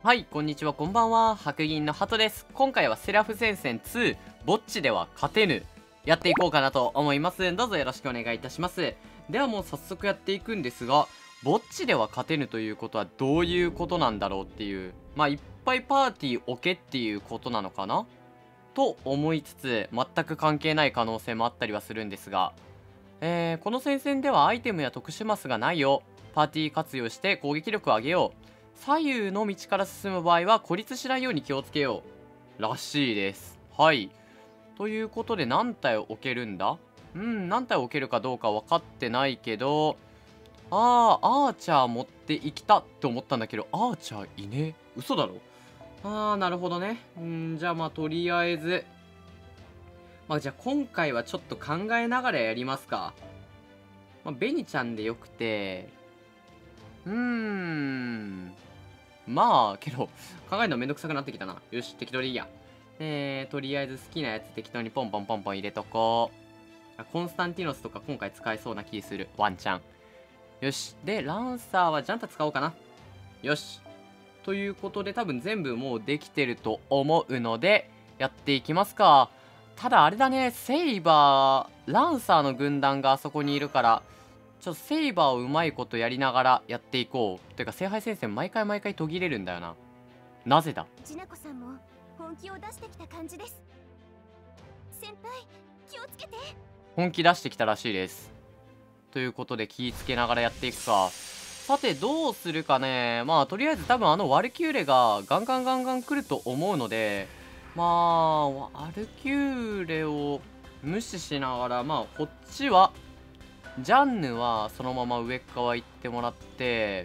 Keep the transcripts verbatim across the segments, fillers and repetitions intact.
はい、こんにちは、こんばんは。白銀の鳩です。今回はセラフ戦線ツー、ぼっちでは勝てぬ、やっていこうかなと思います。どうぞよろしくお願いいたします。ではもう早速やっていくんですが、ぼっちでは勝てぬということはどういうことなんだろうっていう、まあ、いっぱいパーティー置けっていうことなのかなと思いつつ、全く関係ない可能性もあったりはするんですが、えー、この戦線ではアイテムや特殊マスがないよ。パーティー活用して攻撃力を上げよう。左右の道から進む場合は孤立しないように気をつけようらしいです。はい。ということで何体置けるんだ。うん何体置けるかどうか分かってないけど、あーアーチャー持っていきたって思ったんだけど、アーチャーいねえ。嘘だろ。あーなるほどね。うんじゃあまあとりあえずまあじゃあ今回はちょっと考えながらやりますか。まあベニちゃんでよくて、うーんまあけど考えるのめんどくさくなってきたな。よし適当でいいや。えー、とりあえず好きなやつ適当にポンポンポンポン入れとこう。コンスタンティノスとか今回使えそうな気する。ワンチャン。よし。でランサーはジャンタ使おうかな。よし。ということで多分全部もうできてると思うのでやっていきますか。ただあれだね、セイバーランサーの軍団があそこにいるから、ちょっとセイバーをうまいことやりながらやっていこう。てか聖杯戦線毎回毎回途切れるんだよな。なぜだ。 ジナコさんも本気を出してきた感じです。先輩気をつけて。 本気出してきたらしいです。ということで気ぃつけながらやっていくか。さてどうするかね。まあとりあえず多分あのワルキューレがガンガンガンガン来ると思うので、まあワルキューレを無視しながら、まあこっちはジャンヌはそのまま上側行ってもらって、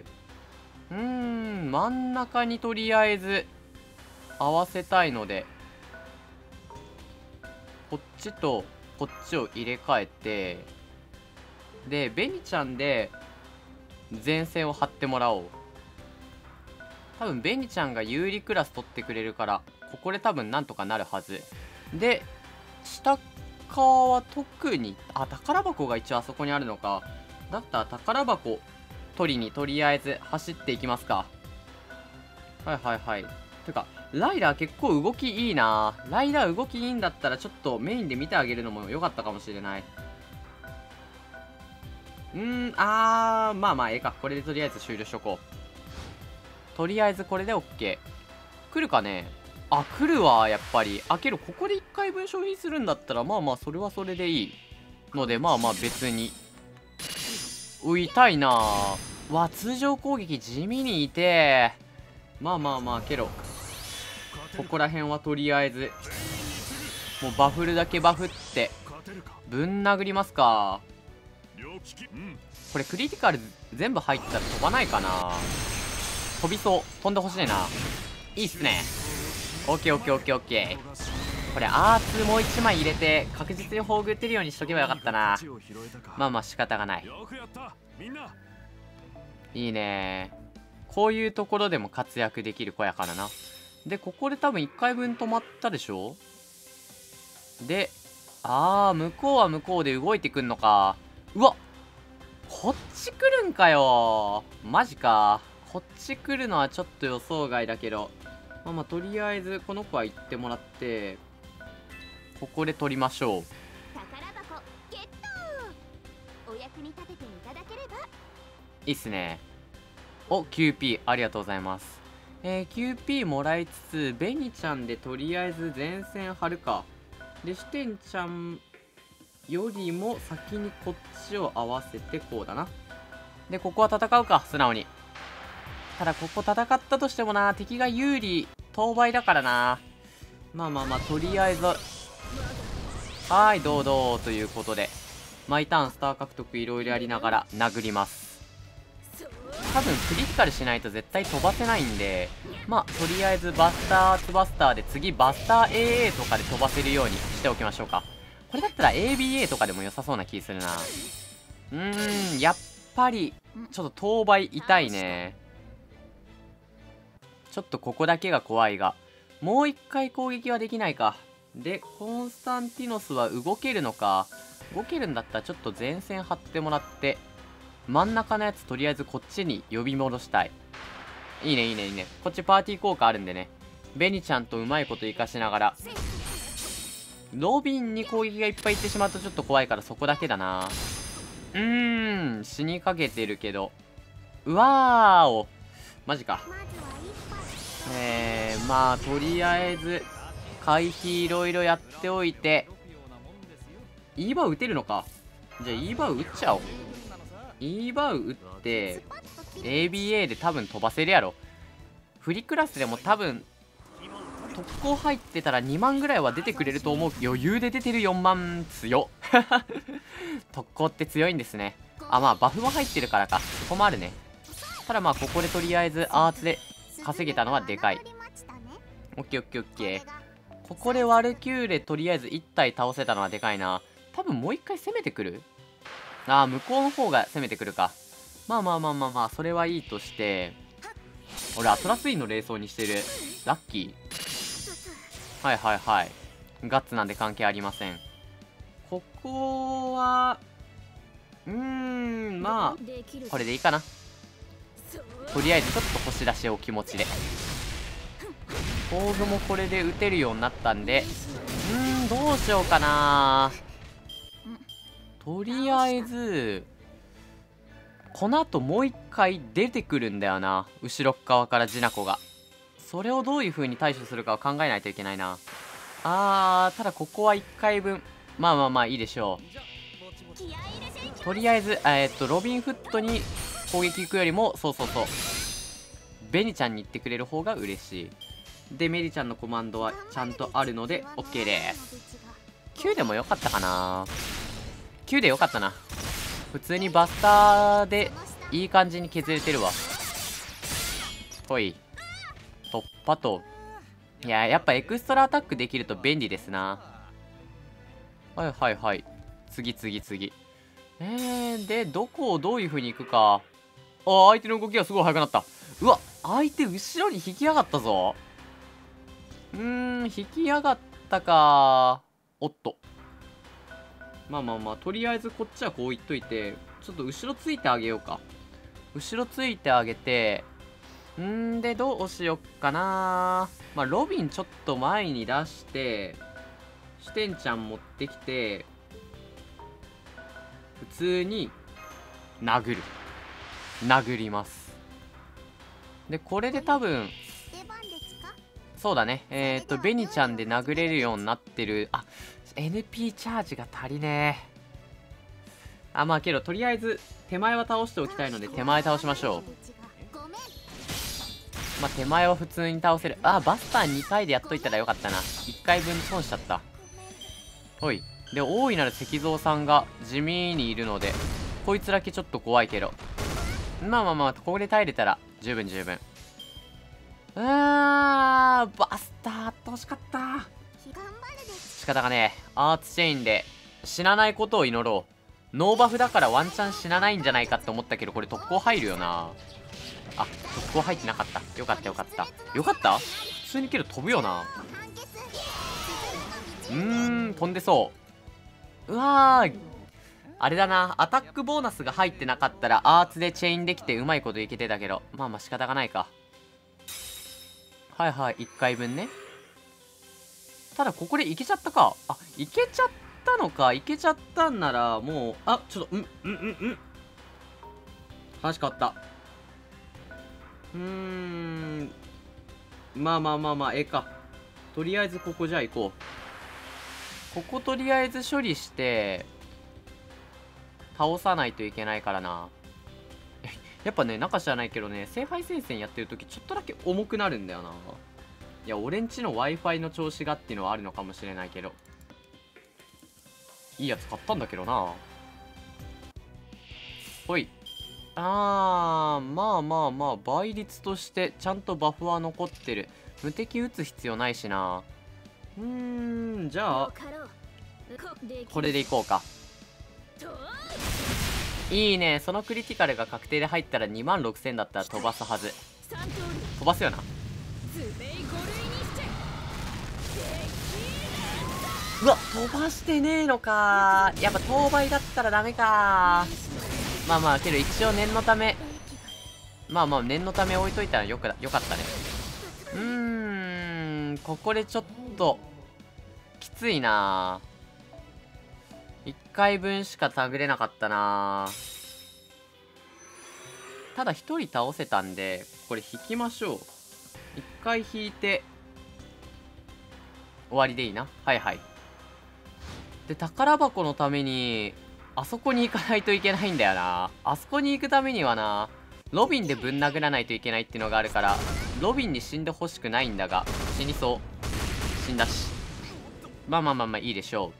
うーん真ん中にとりあえず合わせたいので、こっちとこっちを入れ替えて、でベニちゃんで前線を張ってもらおう。多分ベニちゃんが有利クラス取ってくれるから、ここで多分なんとかなるはずで、下側は特に、あ宝箱が一応あそこにあるのか。だったら宝箱取りにとりあえず走っていきますか。はいはいはい。てかライダー結構動きいいな。ライダー動きいいんだったらちょっとメインで見てあげるのも良かったかもしれない。うーんあーまあまあええか。これでとりあえず終了しとこう。とりあえずこれで OK。 来るかね。あ来るわやっぱり。あけどここでいっかいぶん消費するんだったらまあまあそれはそれでいいので、まあまあ別に。う痛いなぁ。わ通常攻撃地味にいて、まあまあまあけどここら辺はとりあえずもうバフるだけバフってぶん殴りますか。これクリティカル全部入ったら飛ばないかな。飛びそう。飛んでほしいな。いいっすね。オッケーオッケーオッケーオッケー。これアーツもういちまい入れて確実に砲撃打てるようにしとけばよかったな。まあまあ仕方がない。いいね。こういうところでも活躍できる子やからな。でここで多分いっかいぶん止まったでしょ。であー向こうは向こうで動いてくんのか。うわこっち来るんかよ。マジか。こっち来るのはちょっと予想外だけど、まあまあとりあえずこの子は行ってもらってここで取りましょう。 宝箱ゲット。お役に立てていただければ。 いいっすね。お キューピー ありがとうございます。えー、キューピー もらいつつベニちゃんでとりあえず前線張るか。でシュテンちゃんよりも先にこっちを合わせてこうだな。でここは戦うか素直に。ただここ戦ったとしてもな敵が有利当倍だからな。まあまあまあとりあえずはーいどうどうということで毎ターンスター獲得いろいろやりながら殴ります。多分クリティカルしないと絶対飛ばせないんで、まあとりあえずバスターアーツバスターで次バスター エーエー とかで飛ばせるようにしておきましょうか。これだったら エービーエー とかでも良さそうな気するな。うーんやっぱりちょっと当倍痛いね。ちょっとここだけが怖いが、もう一回攻撃はできないか。でコンスタンティノスは動けるのか。動けるんだったらちょっと前線張ってもらって真ん中のやつとりあえずこっちに呼び戻したい。 いいねいいねいいね。こっちパーティー効果あるんでね、ベニちゃんとうまいこと活かしながら。ロビンに攻撃がいっぱいいってしまうとちょっと怖いから、そこだけだな。うーん、死にかけてるけど。うわーお、マジか。えー、まあとりあえず回避いろいろやっておいて、 E バウ打てるのか。じゃあ E バウ打っちゃおう。 E バウ打って エービーエー で多分飛ばせるやろ。フリクラスでも多分特攻入ってたらにまんぐらいは出てくれると思う。余裕で出てる。よんまん強っ特攻って強いんですね。あ、まあバフも入ってるからか、そこもあるね。ただまあここでとりあえずアーツで稼げたのはでかい。オッケーオッケーオッケー。ここでワルキューレとりあえずいち体倒せたのはでかいな。多分もう一回攻めてくる。ああ、向こうの方が攻めてくるか。まあまあまあまあまあ、それはいいとして、俺アトラスインの霊装にしてる。ラッキー。はいはいはい。ガッツなんで関係ありません。ここはうーん、まあこれでいいかな。とりあえずちょっと星出しを気持ちで。宝具もこれで打てるようになったんで、うーん、どうしようかな。とりあえずこの後もう一回出てくるんだよな、後ろ側からジナコが。それをどういう風に対処するかを考えないといけないな。あー、ただここはいっかいぶん、まあまあまあいいでしょう。とりあえずえー、っとロビンフットに攻撃行くよりも、そうそうそう、ベニちゃんに行ってくれる方が嬉しい。でメリちゃんのコマンドはちゃんとあるので OK です。きゅうでもよかったかな。きゅうでよかったな。普通にバスターでいい感じに削れてるわ。ほい、突破と。いや、やっぱエクストラアタックできると便利ですな。はいはいはい、次次次。えー、でどこをどういう風に行くか。あ、相手の動きがすごい速くなった。うわ、相手後ろに引きやがったぞ。うーん、引きやがったか。おっと、まあまあまあ、とりあえずこっちはこう言っといて、ちょっと後ろついてあげようか。後ろついてあげて、んーでどうしよっかな。まあロビンちょっと前に出して、シュテンちゃん持ってきて、普通に殴る殴ります。でこれで多分そうだね、えー、っとベニちゃんで殴れるようになってる。あ、 エヌピー チャージが足りねえ。あ、まあけどとりあえず手前は倒しておきたいので手前倒しましょう。まあ手前は普通に倒せる。あ、バスターにかいでやっといたらよかったな。いっかいぶん損しちゃった。ほい。で大いなる石像さんが地味にいるので、こいつだけちょっと怖いけど、まあまあまあここで耐えれたら十分十分。うーん、バスターあってほしかった。仕方がねえ。アーツチェインで死なないことを祈ろう。ノーバフだからワンチャン死なないんじゃないかって思ったけど、これ特攻入るよな。あ、特攻入ってなかった。よかったよかったよかった。普通にけど飛ぶよな。うーん、飛んでそう。うわー、あれだな、アタックボーナスが入ってなかったらアーツでチェインできてうまいこといけてたけど、まあまあ仕方がないか。はいはい、いっかいぶんね。ただここでいけちゃったか。あ、いけちゃったのか。いけちゃったんならもう、あ、ちょっとうんうんうんうん、話変わった。うーん、まあまあまあまあ、ええか。とりあえずここじゃあ行こう。こことりあえず処理して倒さないといけないからな。やっぱね、なんか知らないけどね、聖杯戦線やってる時ちょっとだけ重くなるんだよな。いや、俺んちの Wi-Fi の調子がっていうのはあるのかもしれないけど、いいやつ買ったんだけどな。ほい。あー、まあまあまあ、倍率としてちゃんとバフは残ってる。無敵打つ必要ないしな。うーん、じゃあこれでいこうか。いいね。そのクリティカルが確定で入ったらにまんろくせんだったら飛ばすはず。飛ばすよな。うわ、飛ばしてねえのか。やっぱ当倍だったらダメか。まあまあけど一応念のためまあまあ念のため置いといたらよくよかったね。うーん、ここでちょっときついないっかいぶんしかタグれなかったな。ただひとり倒せたんでこれ引きましょう。いっかい引いて終わりでいいな。はいはい。で宝箱のためにあそこに行かないといけないんだよな。あそこに行くためにはな、ロビンでぶん殴らないといけないっていうのがあるから、ロビンに死んでほしくないんだが、死にそう。死んだし。まあまあまあまあいいでしょう。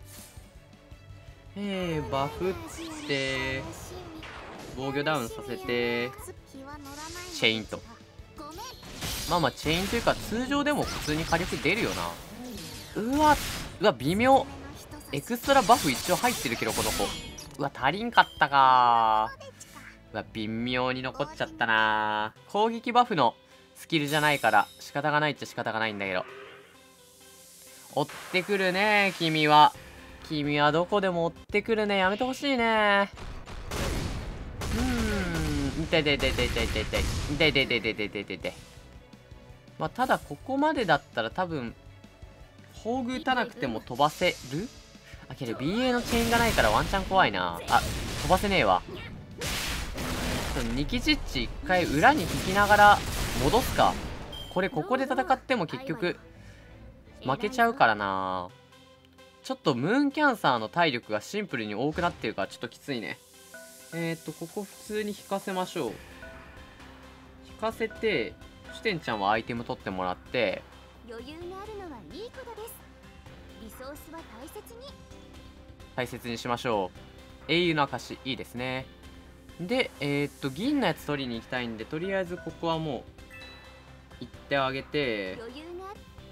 えー、バフって防御ダウンさせてチェインと。まあまあチェインというか通常でも普通に火力出るよな。うわうわ微妙。エクストラバフ一応入ってるけどこの子、うわ足りんかったかー。うわ微妙に残っちゃったな。攻撃バフのスキルじゃないから仕方がないっちゃ仕方がないんだけど、追ってくるね君は。君はどこでも追ってくるね。やめてほしいね。うーん、痛い痛い痛い痛い痛い痛い痛い痛い痛い痛い痛い痛い痛い痛い痛い痛い。まあただここまでだったら多分宝具打たなくても飛ばせる。あけど ビーエー のチェーンがないからワンチャン怖いな。あ、飛ばせねえわ。ニキジッチ一回裏に引きながら戻すか。これここで戦っても結局負けちゃうからな。ちょっとムーンキャンサーの体力がシンプルに多くなってるからちょっときついね。えーっとここ普通に引かせましょう。引かせてシュテンちゃんはアイテム取ってもらって余裕があるのはいいことです。リソースは大切に大切にしましょう。英雄の証いいですね。でえー、っと銀のやつ取りに行きたいんでとりあえずここはもう行ってあげて。 余裕が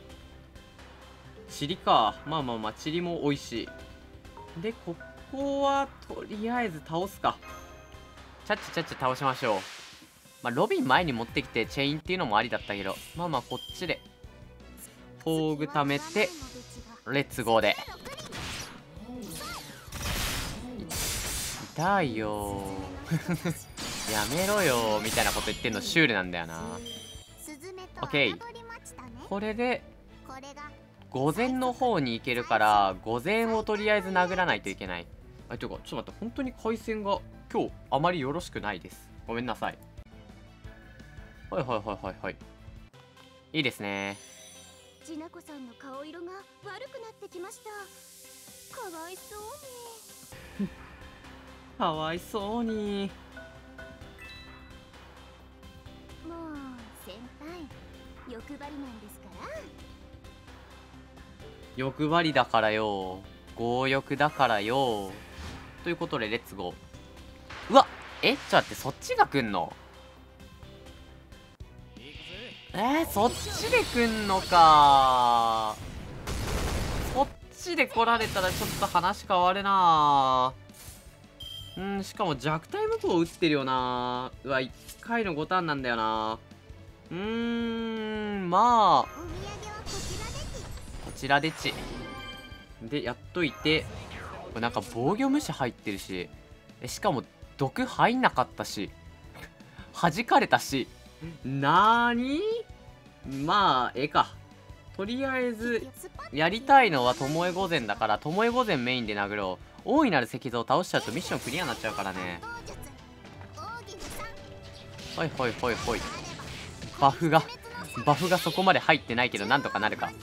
チリか。まあまあまあチリも美味しい。でここはとりあえず倒すか。チャッチチャッチ倒しましょう。まあロビン前に持ってきてチェインっていうのもありだったけど、まあまあこっちで宝具貯めてレッツゴーで。痛いよやめろよみたいなこと言ってんのシュールなんだよな。オッケー。これで御前の方に行けるから御前をとりあえず殴らないといけない。あ、ていうかちょっと待って、本当に回線が今日あまりよろしくないです。ごめんなさい。はいはいはいはいはい。いいですね。 ジナコさんの顔色が悪くなってきました。かわいそうにかわいそうに。 もう先輩欲張りなんですから。 欲張りだからよ、強欲だからよ。ということでレッツゴー。うわえちょっと待って、そっちが来んの。えー、そっちで来んのか。そっちで来られたらちょっと話変わるな。うん、しかも弱体無効打ってるよな。うわいっかいのごターンなんだよな。うーん、まあこちらでちでやっといて、これなんか防御無視入ってるし、えしかも毒入んなかったし弾かれたし、なーに。まあええか。とりあえずやりたいのは巴御前だから巴御前メインで殴ろう。大いなる石像を倒しちゃうとミッションクリアになっちゃうからね。はいはいはいはい。バフがバフがそこまで入ってないけどなんとかなるか。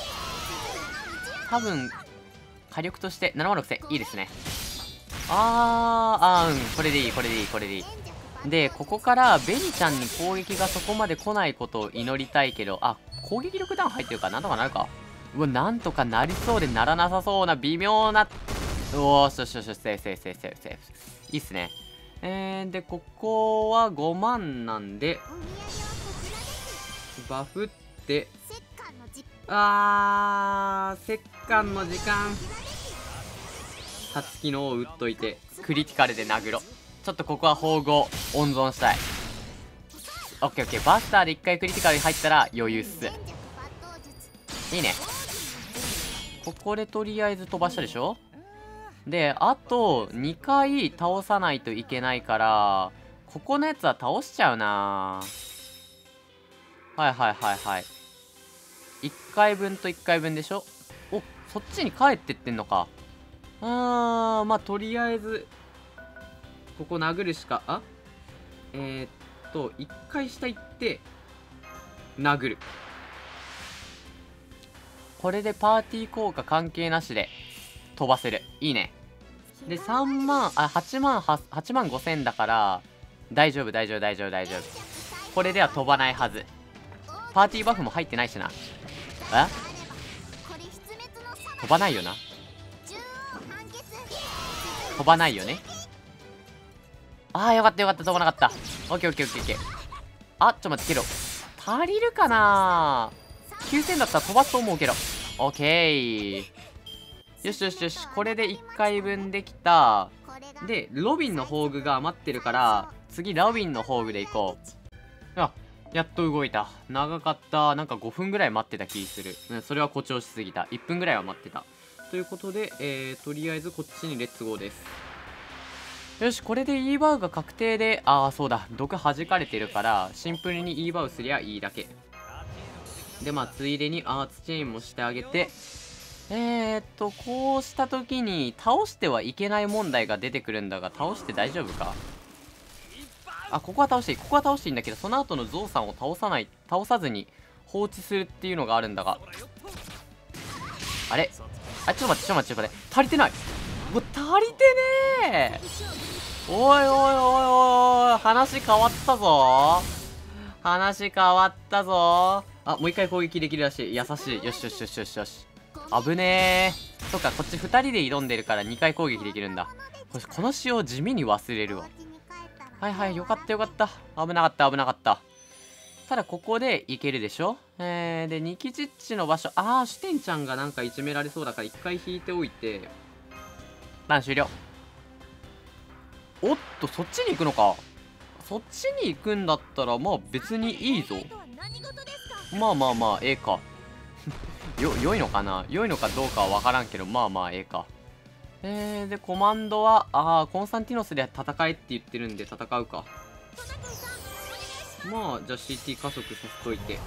多分火力としてななまんろくせんいいですね。あーあーうんこれでいいこれでいいこれでいい。でここからベニちゃんに攻撃がそこまで来ないことを祈りたいけど、あ攻撃力ダウン入ってるからなんとかなるか。うわなんとかなりそうでならなさそうな微妙な。おーしよしよしよしセーフセーフセーフセーフセーフいいっすね。えー、でここはごまんなんでバフってあー石棺の時間さつきのを打っといてクリティカルで殴ろ。ちょっとここは宝具を温存したい。オッケーオッケー。バスターでいっかいクリティカルに入ったら余裕っす。いいね。ここでとりあえず飛ばしたでしょ。であとにかい倒さないといけないからここのやつは倒しちゃうな。はいはいはいはい。いっかいぶんといっかいぶんでしょ。お、そっちに帰ってってんのか。あー、まあとりあえずここ殴るしか。あえー、っといっかい下行って殴る。これでパーティー効果関係なしで飛ばせる。いいね。でさんまん、あはちまんはちまんごせんだから大丈夫大丈夫大丈夫大丈夫。これでは飛ばないはず。パーティーバフも入ってないしな。え飛ばないよな。飛ばないよね。あーよかったよかった、飛ばなかった。オッケーオッケーオッケーオッケー。あ、ちょっと待ってけど足りるかな。きゅうせんだったら飛ばすと思うけど。オッケー。よしよしよし、これでいっかいぶんできた。でロビンの宝具が余ってるから次ロビンの宝具でいこう。あ、やっと動いた。長かった。なんかごふんぐらい待ってた気する、うん、それは誇張しすぎた。いっぷんぐらいは待ってたということで、えー、とりあえずこっちにレッツゴーです。よし、これで E バウが確定で、ああそうだ、毒弾かれてるからシンプルに E バウすりゃいいだけで、まあついでにアーツチェインもしてあげて、えーっとこうした時に倒してはいけない問題が出てくるんだが、倒して大丈夫か。あ、ここは倒していい、ここは倒していいんだけど、その後のゾウさんを倒さない倒さずに放置するっていうのがあるんだが、あれあ、ちょっと待ってちょっと待ってちょっと待って、足りてない。もう足りてねえ。おいおいおいおい、話変わったぞ。話変わったぞ。あ、もう一回攻撃できるらしい。優しい。よしよしよしよしよし。危ねえ。そっか、こっちふたりで挑んでるからにかい攻撃できるんだ。ここの仕様地味に忘れるわ。はいはい、よかったよかった。危なかった危なかった。ただここでいけるでしょ。えー、でニキジッチの場所、あーシュテンちゃんがなんかいじめられそうだから一回引いておいて、ターン終了。おっと、そっちに行くのか。そっちに行くんだったらまあ別にいいぞ。まあまあまあええかよ良いのかな、良いのかどうかは分からんけど、まあまあええか。えー、でコマンドはああコンスタンティノスで戦えって言ってるんで戦うか。まあじゃあ シーティー 加速させといて、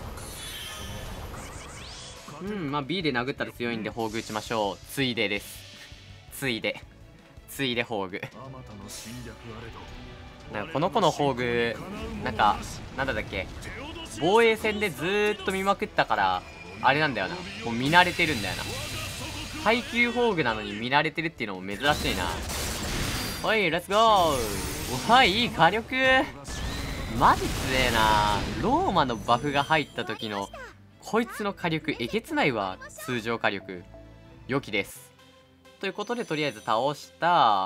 うんまあ B で殴ったら強いんで宝具打ちましょう。ついでです。ついでついで宝具。なんかこの子の宝具なんかなんだっけ、防衛戦でずーっと見まくったからあれなんだよな、もう見慣れてるんだよな。耐久宝具なのに見慣れてるっていうのも珍しいな。おいレッツゴー。おいいい火力、マジ強えな。ローマのバフが入った時のこいつの火力えげつないわ。通常火力良きです。ということでとりあえず倒した。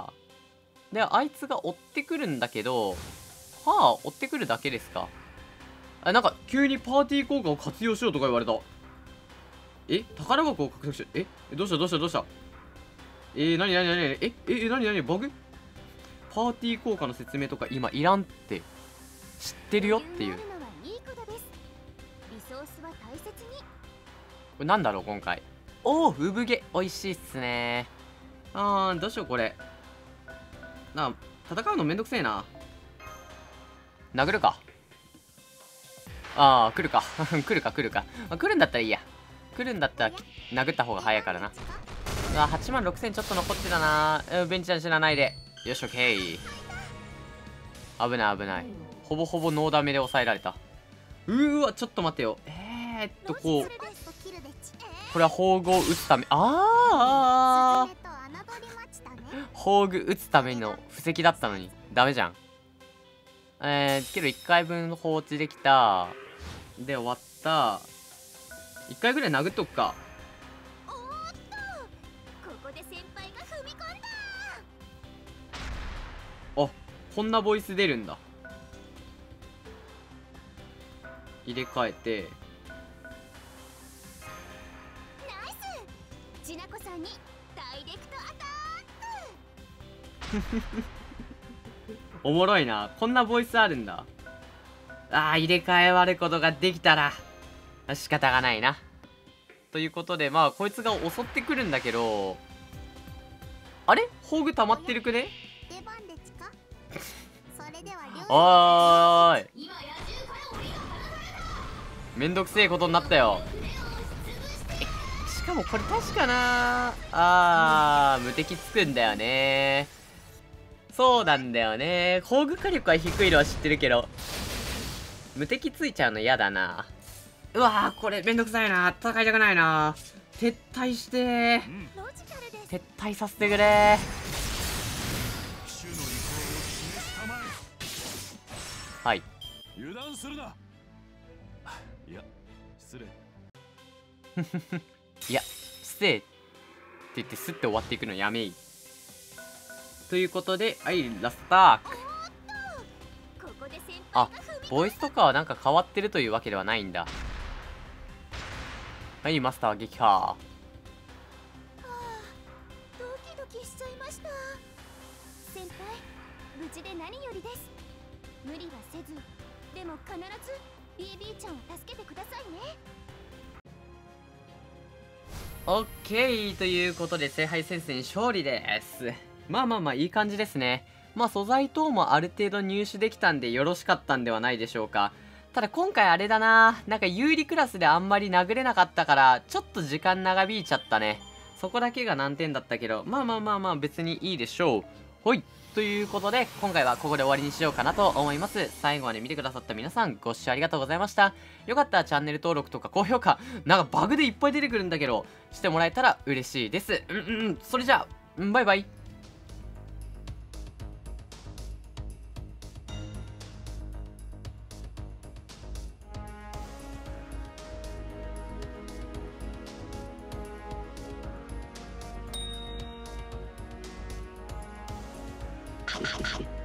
であいつが追ってくるんだけど、はあ追ってくるだけですか。あ、なんか急にパーティー効果を活用しろとか言われた。え宝箱を獲得し、えどうしたどうしたどうした。えー、なになになになに、ええなになにバグ。パーティー効果の説明とか今いらんって知ってるよっていう。これなんだろう今回。おお産毛おいしいっすね。あーどうしようこれ。な戦うのめんどくせえな。殴るか。ああ来るか来るか来るか、まあ、来るんだったらいいや。来るんだったら殴った方が早いからな。うわはちまんろくせんちょっと残ってたな。うんベンチャー死なないで。よしオッケー。危ない危ない。ほぼほぼノーダメで抑えられた。うーわちょっと待ってよ。えー、っとこうこれは宝具を打つため、ああ宝具打つための布石だったのにダメじゃん。えー、けどいっかいぶん放置できた。で終わった。いっかいぐらい殴っとくか。おーっとここで先輩が踏み込んだ。あこんなボイス出るんだ。入れ替えてナイス。ジナコさんにダイレクトアタックおもろいな、こんなボイスあるんだ。あー入れ替え割ることができたら仕方がないな。ということでまあこいつが襲ってくるんだけど、あれ宝具溜まってるくねおーい、めんどくせえことになったよ。しかもこれ確かなあー無敵つくんだよね。そうなんだよね。攻撃火力は低いのは知ってるけど無敵ついちゃうの嫌だな。うわーこれめんどくさいな。戦いたくないな。撤退してー、撤退させてくれー。はい、 油断するな。いや失礼。 いや失礼って言ってスッて終わっていくのやめい。ということで、はい、ラストターク。あ、ボイスとかはなんか変わってるというわけではないんだ。はい、マスター撃破。 はあ、ドキドキしちゃいました。先輩、無事で何よりです。無理はせず、でも必ず ビービー ちゃんを助けてくださいね。 オッケーということで聖杯戦線勝利です。まあまあまあいい感じですね。まあ素材等もある程度入手できたんでよろしかったんではないでしょうか。ただ今回あれだな、なんか有利クラスであんまり殴れなかったからちょっと時間長引いちゃったね。そこだけが難点だったけど、まあまあまあまあ別にいいでしょう。ほい、ということで今回はここで終わりにしようかなと思います。最後まで見てくださった皆さんご視聴ありがとうございました。よかったらチャンネル登録とか高評価、なんかバグでいっぱい出てくるんだけどしてもらえたら嬉しいです。うんうんうん、それじゃあバイバイ。 よしよし。